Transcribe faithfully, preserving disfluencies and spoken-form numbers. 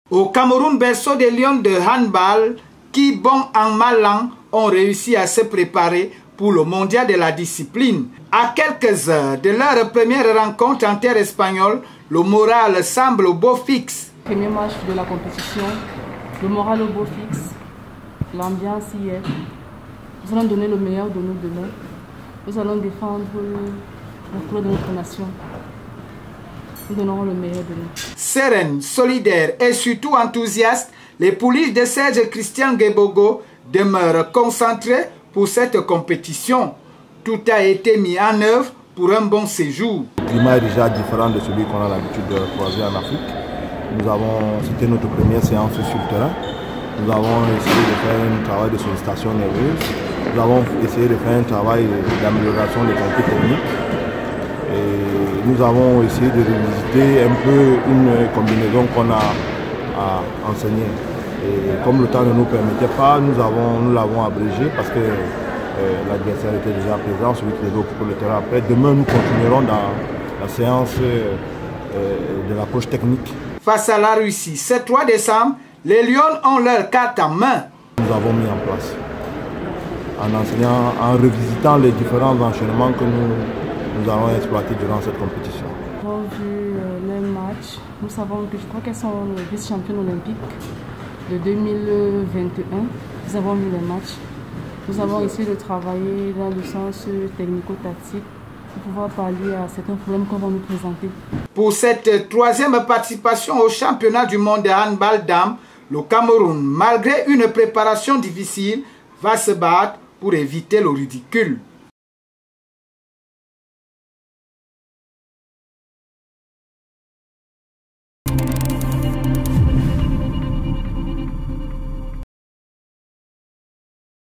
Au Cameroun, berceau des Lions de handball, qui, bon an mal an, ont réussi à se préparer pour le mondial de la discipline. À quelques heures de leur première rencontre en terre espagnole, le moral semble au beau fixe. Premier match de la compétition, le moral au beau fixe, l'ambiance y est. Nous allons donner le meilleur de nous demain. Nous allons défendre la couleur de notre nation. Nous donnerons le meilleur de nous. Sereine, solidaire et surtout enthousiaste, les pouliches de Serge Christian Ngebogo demeurent concentrées pour cette compétition. Tout a été mis en œuvre pour un bon séjour. Le climat est déjà différent de celui qu'on a l'habitude de croiser en Afrique. Nous avons, c'était notre première séance sur le terrain. Nous avons essayé de faire un travail de sollicitation nerveuse. Nous avons essayé de faire un travail d'amélioration des qualités techniques. Et nous avons essayé de revisiter un peu une combinaison qu'on a à enseigner. Et comme le temps ne nous permettait pas, nous l'avons nous l'avons abrégé parce que euh, l'adversaire était déjà présent, celui qui devait occuper le terrain après. Demain, nous continuerons dans la séance euh, de l'approche technique. Face à la Russie, ce trois décembre, les Lions ont leur carte en main. Nous avons mis en place, en enseignant, en revisitant les différents enchaînements que nous, nous allons exploiter durant cette compétition. Nous avons vu euh, les matchs. Nous savons que je crois qu'elles sont vice-championnes olympiques de deux mille vingt et un. Nous avons vu les matchs. Nous avons essayé de travailler dans le sens technico-tactique pour pouvoir pallier à certains problèmes qu'on va nous présenter. Pour cette troisième participation au championnat du monde de handball dames, le Cameroun, malgré une préparation difficile, va se battre pour éviter le ridicule.